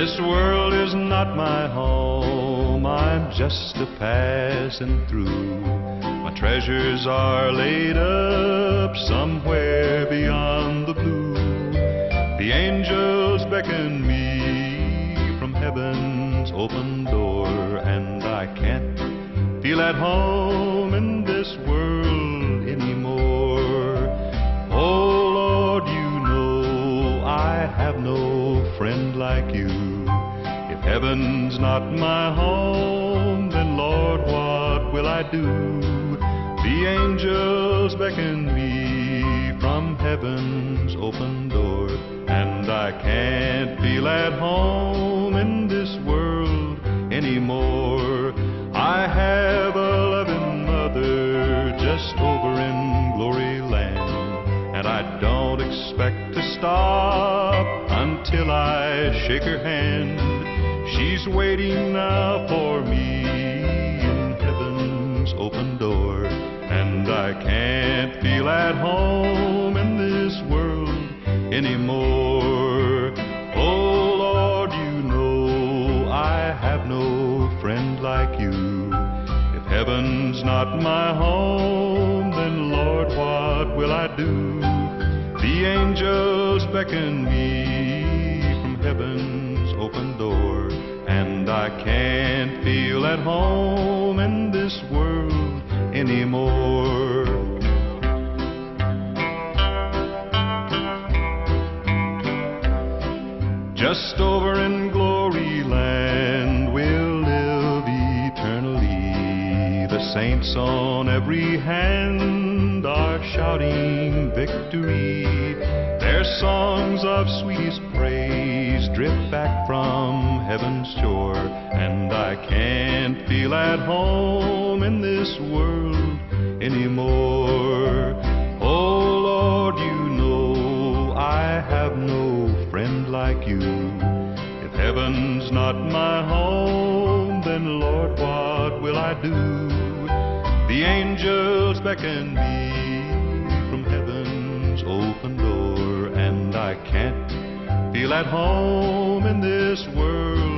This world is not my home, I'm just a passing through. My treasures are laid up somewhere beyond the blue. The angels beckon me from heaven's open door, and I can't feel at home in this world anymore. Oh Lord, you know I have no friend like you. If heaven's not my home, then Lord, what will I do? The angels beckon me from heaven's open door, and I can't feel at home in this world anymore. I have a loving mother just over in glory land, and I don't expect to stop until I shake her hand. She's waiting now for me in heaven's open door, and I can't feel at home in this world anymore. Oh Lord, you know I have no friend like you. If heaven's not my home, then Lord, what will I do? The angels beckon me from heaven's open door, and I can't feel at home in this world anymore. Just over in glory land we'll live eternally. The saints on every hand are shouting victory. Their songs of sweetest praise drift back from heaven's shore, and I can't feel at home in this world anymore. Oh Lord, you know I have no friend like you. If heaven's not my home, then Lord, what will I do? The angels beckon me from heaven's open door, and I can't feel at home in this world